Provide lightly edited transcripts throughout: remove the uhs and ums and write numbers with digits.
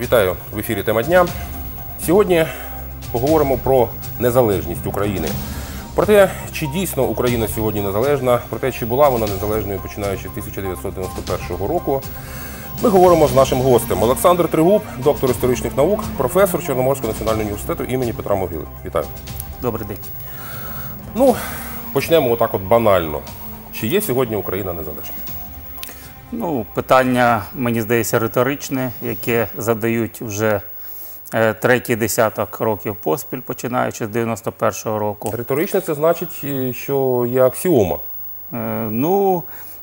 Вітаю! В ефірі «Тема дня». Сьогодні поговоримо про незалежність України. Про те, чи дійсно Україна сьогодні незалежна, про те, чи була вона незалежною, починаючи з 1991 року, ми говоримо з нашим гостем. Олександр Тригуб, доктор історичних наук, професор Чорноморського національного університету імені Петра Могили. Вітаю! Добрий день. Ну, почнемо отак от банально. Чи є сьогодні Україна незалежна? Ну, питання, мені здається, риторичне, яке задають вже третій десяток років поспіль, починаючи з 91-го року. Риторичне – це значить, що є аксіома. Ну,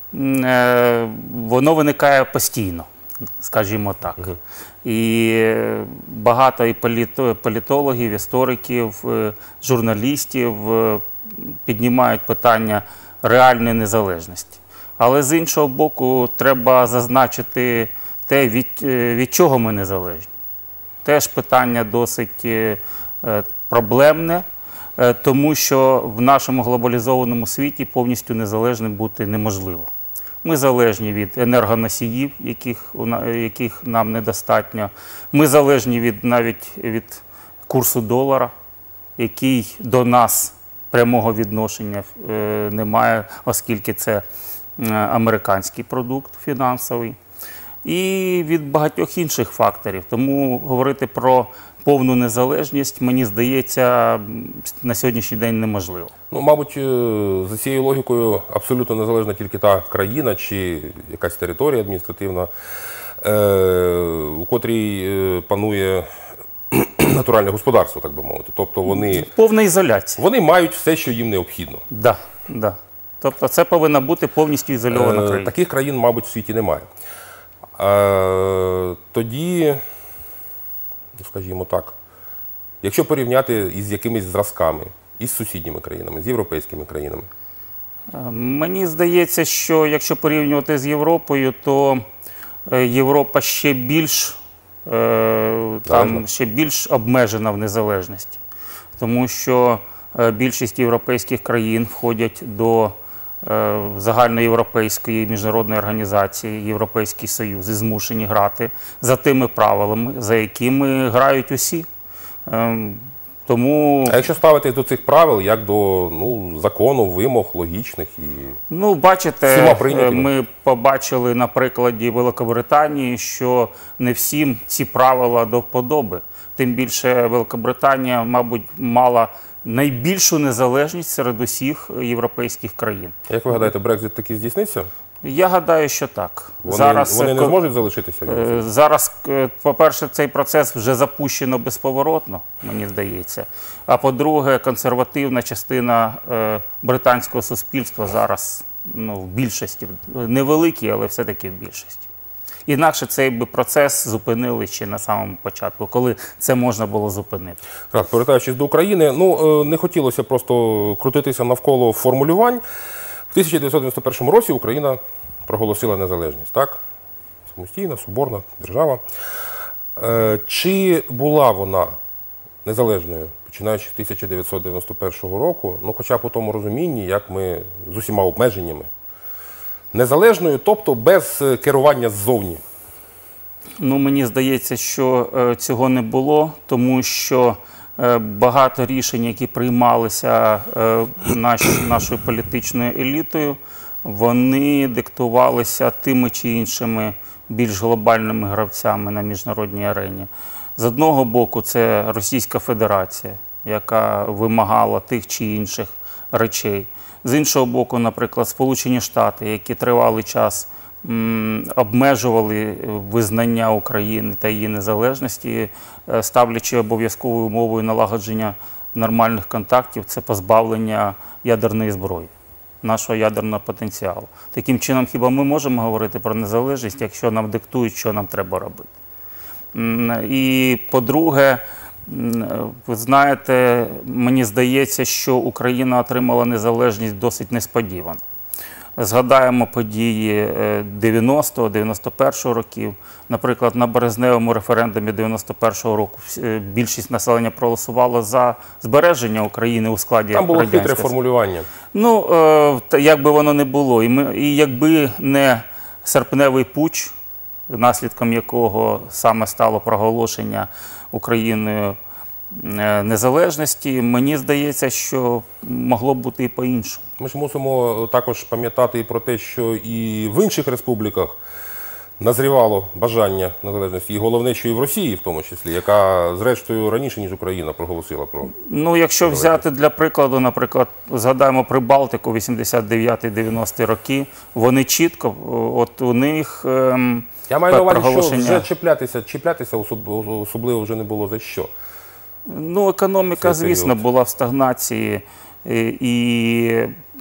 воно виникає постійно, скажімо так. І багато і політологів, істориків, журналістів піднімають питання реальної незалежності. Але з іншого боку, треба зазначити те, від чого ми незалежні. Теж питання досить проблемне, тому що в нашому глобалізованому світі повністю незалежним бути неможливо. Ми залежні від енергоносіїв, яких нам недостатньо. Ми залежні навіть від курсу долара, який до нас прямого відношення не має, оскільки це американський продукт фінансовий, і від багатьох інших факторів. Тому говорити про повну незалежність, мені здається, на сьогоднішній день неможливо. Ну, мабуть, за цією логікою абсолютно незалежна тільки та країна чи якась територія адміністративна, у котрій панує натуральне господарство, так би мовити. Тобто вони... Повна ізоляція. Вони мають все, що їм необхідно. Так, так. Тобто це повинна бути повністю ізольована країна. Таких країн, мабуть, в світі немає. Тоді, скажімо так, якщо порівняти із якимись зразками, із сусідніми країнами, з європейськими країнами? Мені здається, що якщо порівнювати з Європою, то Європа ще більш обмежена в незалежності. Тому що більшість європейських країн входять до загальноєвропейської міжнародної організації, Європейський Союз, і змушені грати за тими правилами, за якими грають усі. Тому... А якщо ставитись до цих правил, як до закону, вимог, логічних і бачите, ми побачили на прикладі Великобританії, що не всім ці правила до вподоби. Тим більше Великобританія, мабуть, мала найбільшу незалежність серед усіх європейських країн. Як ви гадаєте, Брекзит таки здійсниться? Я гадаю, що так. Вони не зможуть залишитися? Зараз, по-перше, цей процес вже запущено безповоротно, мені здається. А по-друге, консервативна частина британського суспільства зараз в більшості, невеликій, але все-таки в більшості. Інакше цей би процес зупинили ще на самому початку, коли це можна було зупинити. Так, повертаючись до України, не хотілося просто крутитися навколо формулювань. В 1991 році Україна проголосила незалежність, так? Самостійна, соборна держава. Чи була вона незалежною, починаючи з 1991 року, хоча б у тому розумінні, як ми з усіма обмеженнями, незалежною, тобто без керування ззовні? Мені здається, що цього не було, тому що багато рішень, які приймалися нашою політичною елітою, вони диктувалися тими чи іншими більш глобальними гравцями на міжнародній арені. З одного боку, це Російська Федерація, яка вимагала тих чи інших речей. З іншого боку, наприклад, Сполучені Штати, які тривалий час обмежували визнання України та її незалежності, ставлячи обов'язковою умовою налагодження нормальних контактів, це позбавлення ядерної зброї, нашого ядерного потенціалу. Таким чином, хіба ми можемо говорити про незалежність, якщо нам диктують, що нам треба робити? І, по-друге, ви знаєте, мені здається, що Україна отримала незалежність досить несподівано. Згадаємо події 90-го, 91-го років. Наприклад, на березневому референдумі 91-го року більшість населення проголосувало за збереження України у складі Радянського Союзу. Там було хитре формулювання. Як би воно не було. І якби не серпневий путч наслідком якого саме стало проголошення Україною незалежності, мені здається, що могло б бути і по-іншому. Ми ж мусимо також пам'ятати і про те, що і в інших республіках назрівало бажання незалежності, і головне, що і в Росії в тому числі, яка зрештою раніше, ніж Україна, проголосила про Ну, якщо взяти для прикладу, наприклад, згадаємо Прибалтику 89-90 роки, вони чітко, от у них Я маю на увазі, проголошення... що вже чіплятися особливо вже не було за що. Ну, економіка, звісно, була в стагнації, і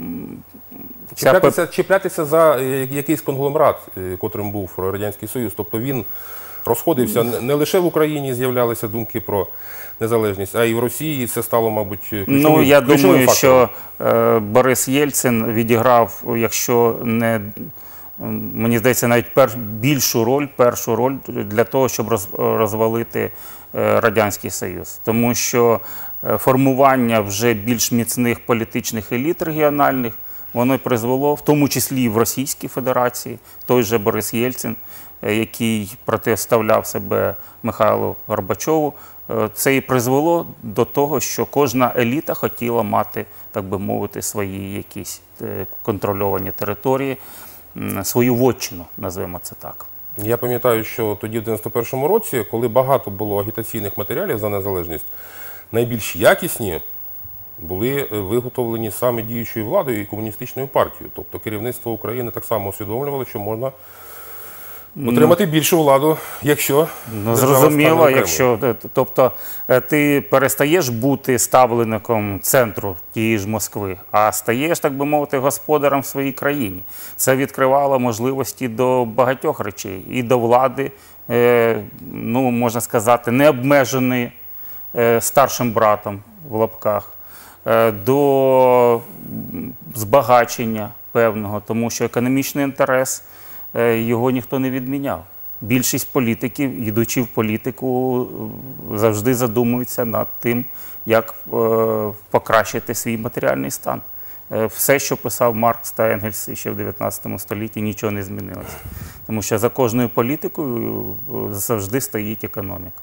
Чіплятися за якийсь конгломерат, котрим був Радянський Союз. Тобто він розходився, не лише в Україні з'являлися думки про незалежність, а й в Росії це стало, мабуть, ключовим Ну, я думаю, фактором. що Борис Єльцин відіграв, якщо не, мені здається, навіть першу роль для того, щоб розвалити Радянський Союз. Тому що формування вже більш міцних політичних еліт регіональних, воно призвело, в тому числі і в Російській Федерації, той же Борис Єльцин, який протиставляв себе Михайлу Горбачову, це і призвело до того, що кожна еліта хотіла мати, так би мовити, свої якісь контрольовані території, свою вотчину, назвемо це так. Я пам'ятаю, що тоді, в 91-му році, коли багато було агітаційних матеріалів за незалежність, найбільш якісні були виготовлені саме діючою владою і комуністичною партією. Тобто керівництво України так само усвідомлювало, що можна отримати більшу владу, якщо зрозуміло, якщо, тобто ти перестаєш бути ставленником центру тієї ж Москви, а стаєш, так би мовити, господарем в своїй країні. Це відкривало можливості до багатьох речей. І до влади, ну, можна сказати, не обмеженої старшим братом в лапках, до збагачення певного, тому що економічний інтерес його ніхто не відміняв. Більшість політиків, йдучи в політику, завжди задумуються над тим, як покращити свій матеріальний стан. Все, що писав Маркс та Енгельс ще в 19 столітті, нічого не змінилося. Тому що за кожною політикою завжди стоїть економіка.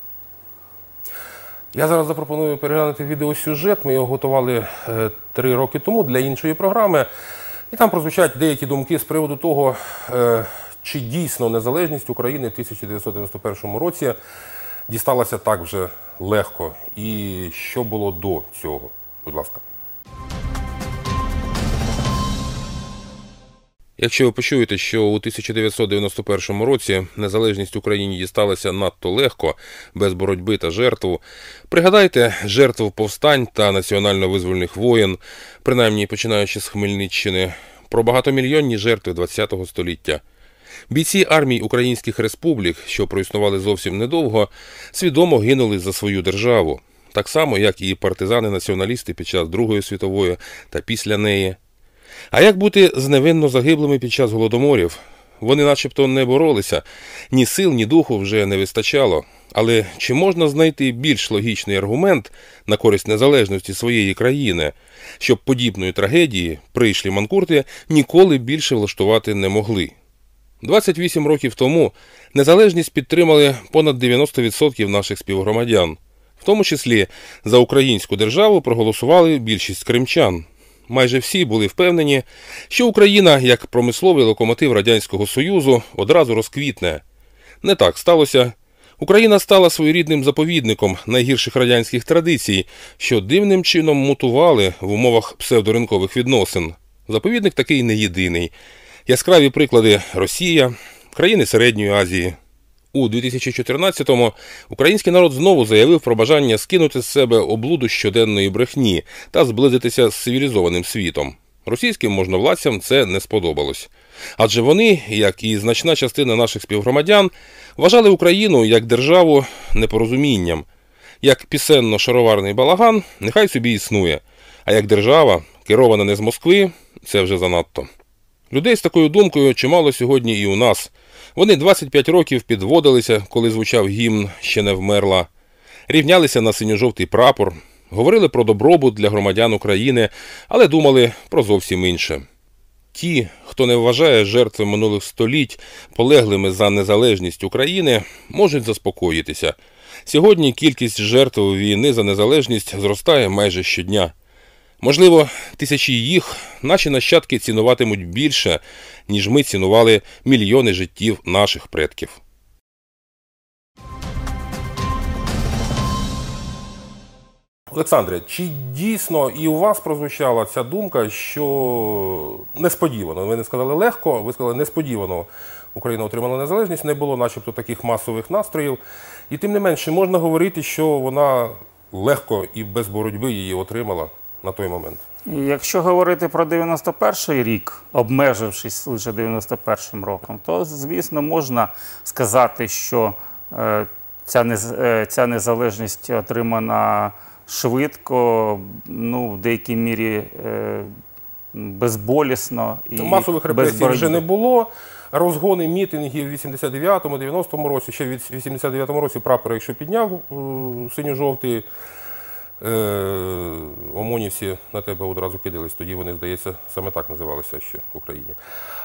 Я зараз запропоную переглянути відеосюжет. Ми його готували 3 роки тому для іншої програми. І там прозвучать деякі думки з приводу того, чи дійсно незалежність України в 1991 році дісталася так вже легко. І що було до цього. Будь ласка. Якщо ви почуєте, що у 1991 році незалежність Україні дісталася надто легко, без боротьби та жертв, пригадайте жертв повстань та національно-визвольних воєн, принаймні починаючи з Хмельниччини, про багатомільйонні жертви ХХ століття. Бійці армій українських республік, що проіснували зовсім недовго, свідомо гинули за свою державу, так само, як і партизани-націоналісти під час Другої світової та після неї. А як бути з невинно загиблими під час голодоморів? Вони начебто не боролися, ні сил, ні духу вже не вистачало. Але чи можна знайти більш логічний аргумент на користь незалежності своєї країни, щоб подібної трагедії прийшлі манкурти ніколи більше влаштувати не могли? 28 років тому незалежність підтримали понад 90% наших співгромадян. В тому числі за українську державу проголосували більшість кримчан. Майже всі були впевнені, що Україна, як промисловий локомотив Радянського Союзу, одразу розквітне. Не так сталося. Україна стала своєрідним заповідником найгірших радянських традицій, що дивним чином мутували в умовах псевдоринкових відносин. Заповідник такий не єдиний. Яскраві приклади – Росія, країни Середньої Азії. У 2014-му український народ знову заявив про бажання скинути з себе облуду щоденної брехні та зблизитися з цивілізованим світом. Російським можновладцям це не сподобалось. Адже вони, як і значна частина наших співгромадян, вважали Україну як державу непорозумінням. Як пісенно-шароварний балаган, нехай собі існує. А як держава, керована не з Москви, це вже занадто. Людей з такою думкою чимало сьогодні і у нас. Вони 25 років підводилися, коли звучав гімн «Ще не вмерла», рівнялися на синьо-жовтий прапор, говорили про добробут для громадян України, але думали про зовсім інше. ті, хто не вважає жертви минулих століть полеглими за незалежність України, можуть заспокоїтися. Сьогодні кількість жертв війни за незалежність зростає майже щодня. Можливо, тисячі їх наші нащадки цінуватимуть більше, ніж ми цінували мільйони життів наших предків. Олександре, чи дійсно і у вас прозвучала ця думка, що несподівано, ви не сказали легко, ви сказали несподівано Україна отримала незалежність, не було начебто таких масових настроїв, і тим не менше можна говорити, що вона легко і без боротьби її отримала на той момент? Якщо говорити про 91-й рік, обмежившись лише 91-м роком, то, звісно, можна сказати, що ця незалежність отримана швидко, в деякій мірі безболісно і масових репресій вже не було. Розгони мітингів в 89-му, 90-му році, ще в 89-му році прапор, якщо підняв синьо-жовтий, ОМОНівці на тебе одразу кидались. Тоді вони, здається, саме так називалися ще в Україні.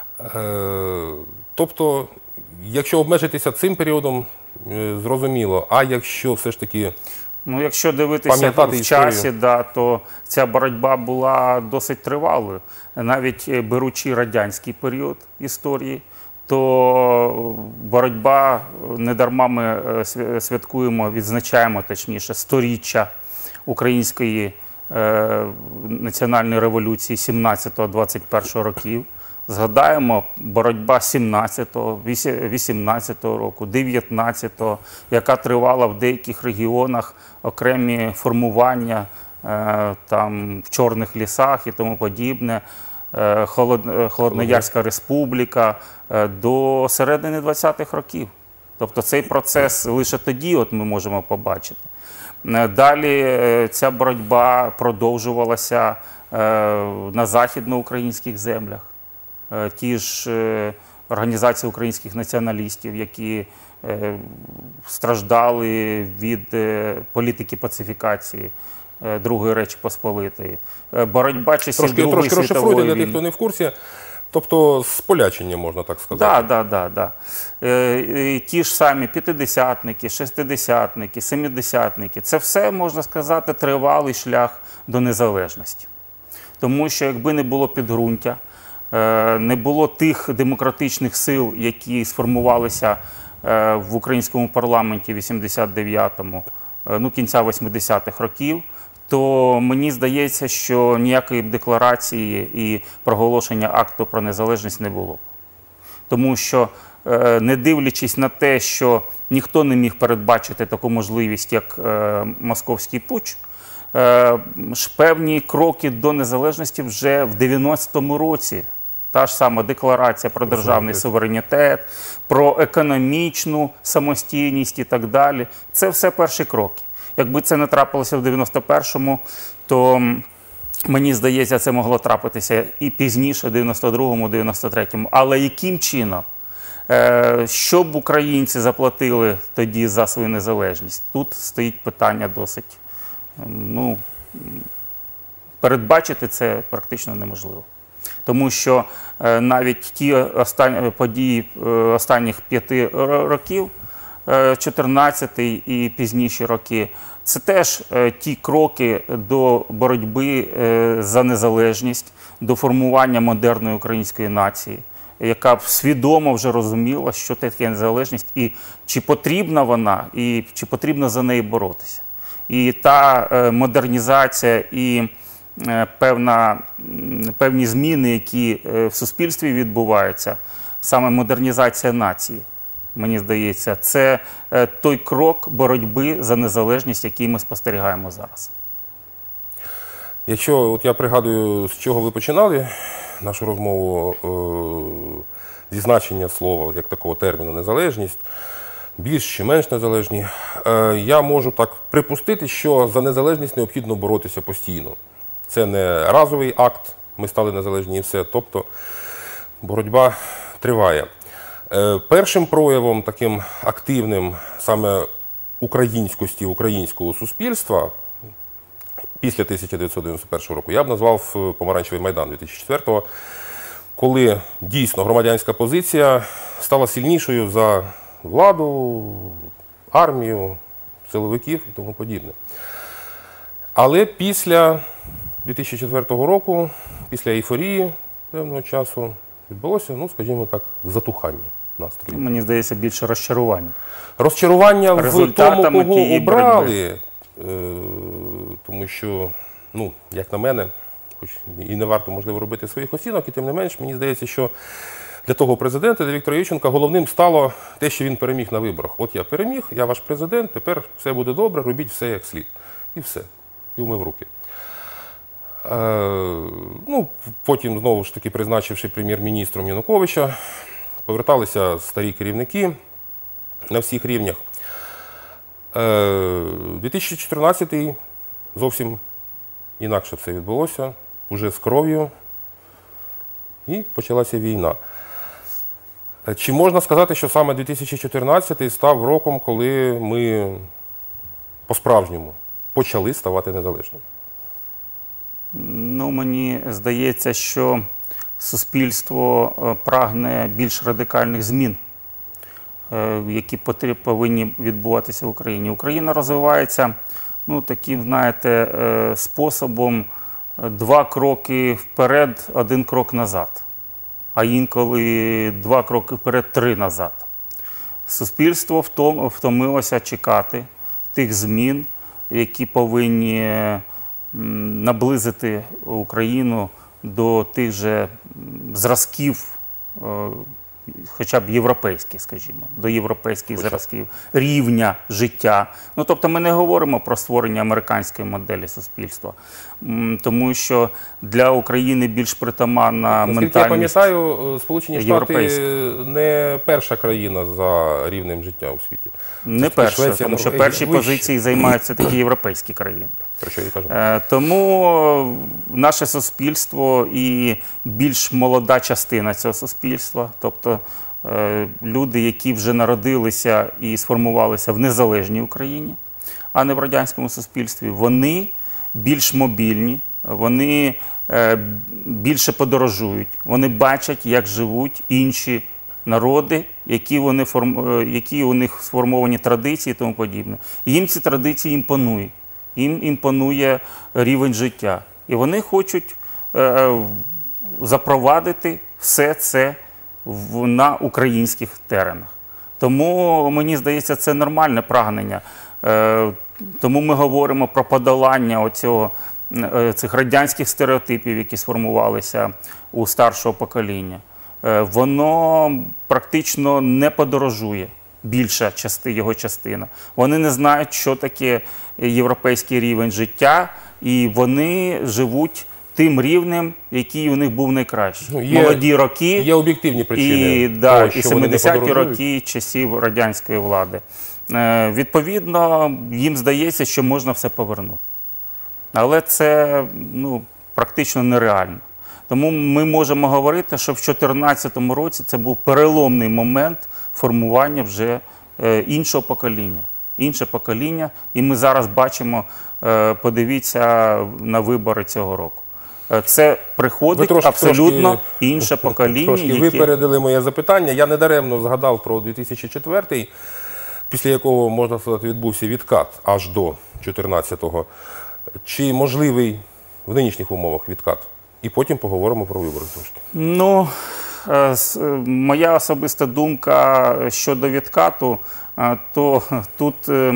Тобто, якщо обмежитися цим періодом, зрозуміло. А якщо все ж таки якщо дивитися в часі, то ця боротьба була досить тривалою. Навіть беручи радянський період історії, то боротьба, недарма ми святкуємо, відзначаємо, точніше, 100-річчя Української національної революції 17-21 років. Згадаємо боротьба 17-го, 18-го року, 19-го, яка тривала в деяких регіонах, окремі формування там в Чорних лісах і тому подібне, Холодноярська республіка до середини 20-х років. Тобто цей процес лише тоді ми можемо побачити. Далі ця боротьба продовжувалася на західноукраїнських землях. Ті ж організації українських націоналістів, які страждали від політики пацифікації Другої Речі Посполитої. Боротьба часів Другої світової війни. Для тих, хто не в курсі, тобто сполячення, можна так сказати. Так. Ті ж самі п'ятидесятники, шестидесятники, семидесятники. Це все, можна сказати, тривалий шлях до незалежності. Тому що якби не було підґрунтя, не було тих демократичних сил, які сформувалися в українському парламенті в 89-му, кінця 80-х років, то мені здається, що ніякої декларації і проголошення акту про незалежність не було. Тому що, не дивлячись на те, що ніхто не міг передбачити таку можливість, як московський путч, певні кроки до незалежності вже в 90-му році. Та ж сама декларація про державний суверенітет, про економічну самостійність і так далі. Це все перші кроки. Якби це не трапилося в 91-му, то, мені здається, це могло трапитися і пізніше, в 92-му, 93-му. Але яким чином? Що б українці заплатили тоді за свою незалежність? Тут стоїть питання досить, передбачити це практично неможливо. Тому що навіть ті події останніх 5 років, 14-й і пізніші роки, це теж ті кроки до боротьби за незалежність, до формування модерної української нації, яка б свідомо вже розуміла, що таке незалежність, і чи потрібна вона, і чи потрібно за неї боротися. І та модернізація і певні зміни, які в суспільстві відбуваються, саме модернізація нації, мені здається, це той крок боротьби за незалежність, який ми спостерігаємо зараз. Якщо я пригадую, з чого ви починали нашу розмову, зі значення слова, як такого терміну «незалежність», більш чи менш незалежні, я можу так припустити, що за незалежність необхідно боротися постійно. Це не разовий акт, ми стали незалежні і все, тобто боротьба триває. Першим проявом таким активним саме українськості, українського суспільства після 1991 року я б назвав Помаранчевий майдан 2004-го. коли дійсно громадянська позиція стала сильнішою за владу, армію, силовиків і тому подібне. Але після 2004 року, після ейфорії певного часу, відбулося, ну, скажімо так, затухання настрою. Мені здається, більше розчарування. Розчарування в Результатами тому, кого тієї обрали, тому що, ну, як на мене, хоч і не варто, можливо, робити своїх оцінок, і тим не менш, мені здається, що для того президента, для Віктора Ющенка, головним стало те, що він переміг на виборах. От я переміг, я ваш президент, тепер все буде добре, робіть все як слід. І все. І умив руки. Ну, потім, знову ж таки, призначивши прем'єр-міністром Януковича, поверталися старі керівники на всіх рівнях. 2014-й зовсім інакше все відбулося, уже з кров'ю, і почалася війна. Чи можна сказати, що саме 2014 став роком, коли ми по-справжньому почали ставати незалежними? Ну, мені здається, що суспільство прагне більш радикальних змін, які повинні відбуватися в Україні. Україна розвивається, ну, таким, знаєте, способом 2 кроки вперед, 1 крок назад. А інколи 2 кроки вперед, 3 назад. Суспільство втомилося чекати тих змін, які повинні наблизити Україну до тих же зразків, хоча б європейських, скажімо, до європейських зразків, рівня життя. Ну, тобто ми не говоримо про створення американської моделі суспільства, тому що для України більш притаманна ментальність. Наскільки я пам'ятаю, Сполучені Штати не перша країна за рівнем життя у світі. Не перша, тому що перші позиції займають все-таки європейські країни. Про що я кажу? Тому наше суспільство і більш молода частина цього суспільства, тобто люди, які вже народилися і сформувалися в незалежній Україні, а не в радянському суспільстві, вони більш мобільні, вони більше подорожують, вони бачать, як живуть інші народи, які у них сформовані традиції і тому подібне. І їм ці традиції імпонують. Їм імпонує рівень життя. І вони хочуть запровадити все це на українських теренах. Тому, мені здається, це нормальне прагнення. Тому ми говоримо про подолання цих радянських стереотипів, які сформувалися у старшого покоління. Воно практично не подорожує. Більша його частина. Вони не знають, що таке європейський рівень життя, і вони живуть тим рівнем, який у них був найкращий. Молоді роки, є об'єктивні причини, і 70-ті роки часів радянської влади. Відповідно, їм здається, що можна все повернути. Але це, ну, практично нереально. Тому ми можемо говорити, що в 2014 році це був переломний момент формування вже іншого покоління. Інше покоління, і ми зараз бачимо, подивіться на вибори цього року. Це приходить абсолютно інше покоління. Трошки випередили моє запитання. Я недаремно згадав про 2004-й, після якого, можна сказати, відбувся відкат аж до 2014-го. Чи можливий в нинішніх умовах відкат? І потім поговоримо про вибори трошки. Ну, моя особиста думка щодо відкату, то тут,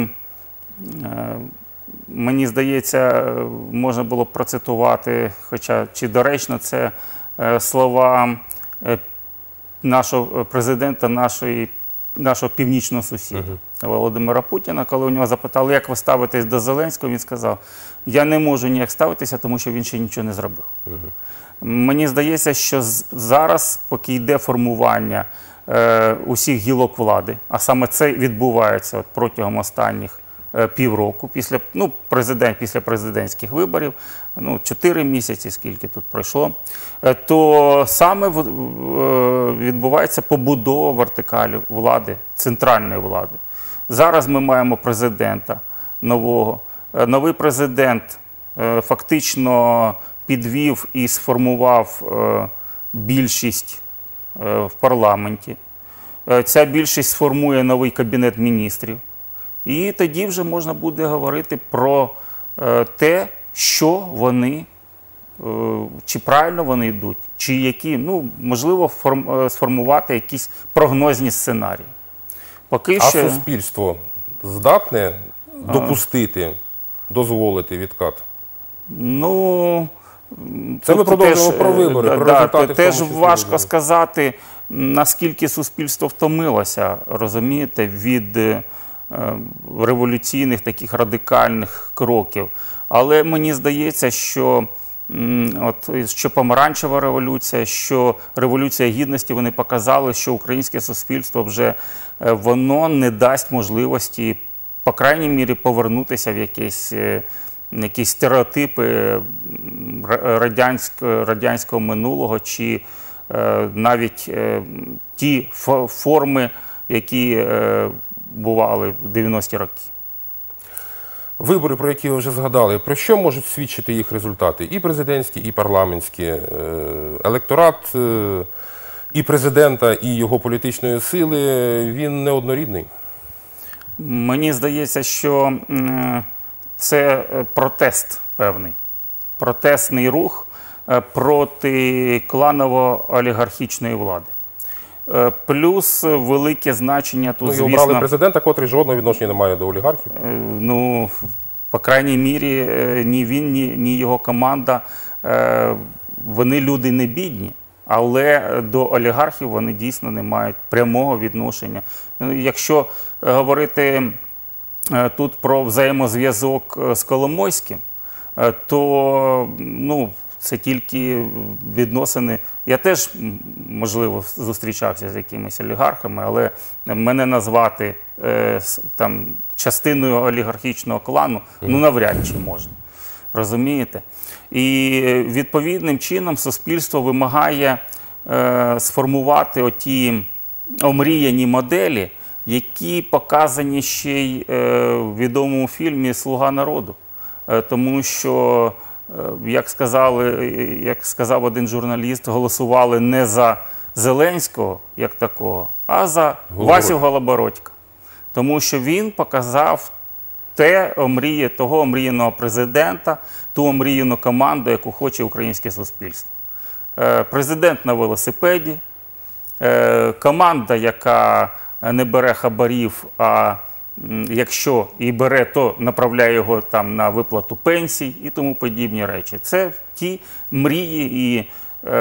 мені здається, можна було б процитувати, хоча чи доречно це слова нашого президента, нашого північного сусіда Володимира Путіна, коли у нього запитали, як ви ставитесь до Зеленського, він сказав, я не можу ніяк ставитися, тому що він ще нічого не зробив. Мені здається, що зараз, поки йде формування усіх гілок влади, а саме це відбувається протягом останніх півроку, після президентських виборів, 4 місяці, скільки тут пройшло, то саме відбувається побудова вертикалі влади, центральної влади. Зараз ми маємо президента нового. Новий президент фактично підвів і сформував більшість в парламенті. Ця більшість сформує новий Кабінет міністрів. І тоді вже можна буде говорити про те, що вони, чи правильно вони йдуть, чи які, ну, можливо, сформувати якісь прогнозні сценарії. Поки А що... суспільство здатне допустити, дозволити відкат? Ну, це ми продовжуємо про вибори, про результати. Теж важко сказати, наскільки суспільство втомилося, розумієте, від революційних таких радикальних кроків. Але мені здається, що помаранчева революція, що Революція Гідності, вони показали, що українське суспільство вже воно не дасть можливості, по крайній мірі, повернутися в якісь стереотипи радянського минулого, чи навіть ті форми, які бували в 90-ті роки. Вибори, про які ви вже згадали, про що можуть свідчити їх результати? І президентські, і парламентські. Електорат і президента, і його політичної сили, він неоднорідний? Мені здається, що це протест певний. Протестний рух проти кланово-олігархічної влади. Плюс велике значення тут, звісно... І обрали президента, котрий жодного відношення не має до олігархів? Ну, по крайній мірі, ні він, ні його команда, вони люди не бідні, але до олігархів вони дійсно не мають прямого відношення. Якщо говорити тут про взаємозв'язок з Коломойським, то, ну, це тільки відносини. Я теж, можливо, зустрічався з якимись олігархами, але мене назвати там частиною олігархічного клану, ну, навряд чи можна. Розумієте? І відповідним чином суспільство вимагає сформувати оті омріяні моделі, які показані ще й в відомому фільмі «Слуга народу». Тому що, як сказав один журналіст, голосували не за Зеленського, як такого, а за Васю Голобородька. Тому що він показав того омріяного президента, ту омріяну команду, яку хоче українське суспільство. Президент на велосипеді, команда, яка не бере хабарів, а якщо і бере, то направляє його там на виплату пенсій і тому подібні речі. Це ті мрії і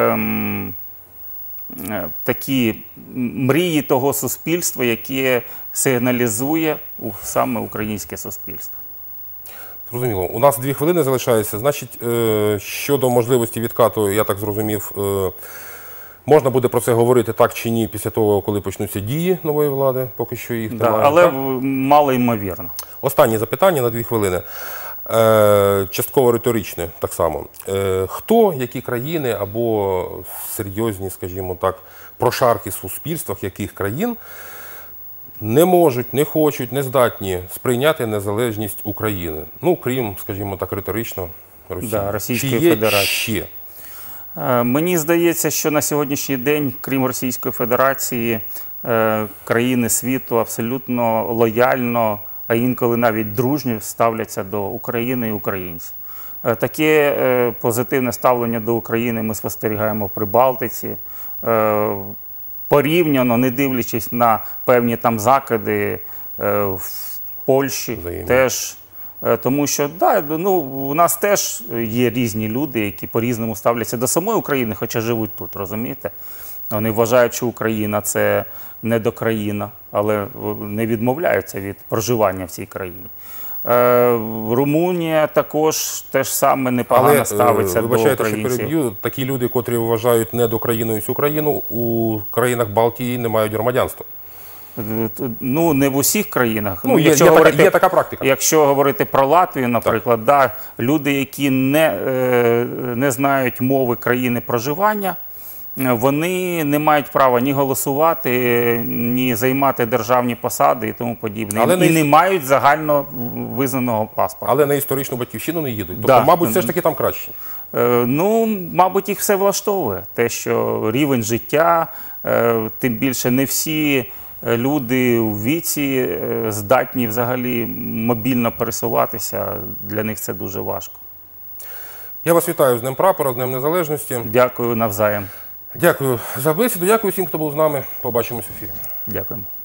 такі мрії того суспільства, яке сигналізує саме українське суспільство. Зрозуміло. У нас 2 хвилини залишається. Значить, щодо можливості відкату, я так зрозумів, можна буде про це говорити так чи ні після того, коли почнуться дії нової влади, поки що їх немає. Але мало ймовірно. Останнє запитання на 2 хвилини. Частково риторичне так само. Хто, які країни або серйозні, скажімо так, прошарки в суспільствах яких країн не можуть, не хочуть, не здатні сприйняти незалежність України? Ну, крім, скажімо так, риторично Росії. Да, Російської Федерації. Ще? Мені здається, що на сьогоднішній день, крім Російської Федерації, країни світу абсолютно лояльно, а інколи навіть дружньо ставляться до України і українців. Таке позитивне ставлення до України ми спостерігаємо в Прибалтиці, порівняно, не дивлячись на певні там закиди в Польщі теж. Тому що, у нас теж є різні люди, які по-різному ставляться до самої України, хоча живуть тут, розумієте? Вони вважають, що Україна – це недокраїна, але не відмовляються від проживання в цій країні. Румунія також теж саме непогано ставиться до українців. Що переб'ю, такі люди, котрі вважають недокраїною всю країну, у країнах Балтії не мають громадянства. Ну, не в усіх країнах. Є така практика. Якщо говорити про Латвію, наприклад, люди, які не знають мови країни проживання, вони не мають права ні голосувати, ні займати державні посади і тому подібне. Але і не мають загально визнаного паспорта. Але на історичну батьківщину не їдуть. Тобто, Да. мабуть, все ж таки там краще. Ну, мабуть, їх все влаштовує. Те, що рівень життя, тим більше не всі люди у віці здатні взагалі мобільно пересуватися. Для них це дуже важко. Я вас вітаю з Днем Прапора, з Днем Незалежності. Дякую навзаєм. Дякую за бесіду, дякую всім, хто був з нами. Побачимось в ефірі. Дякую.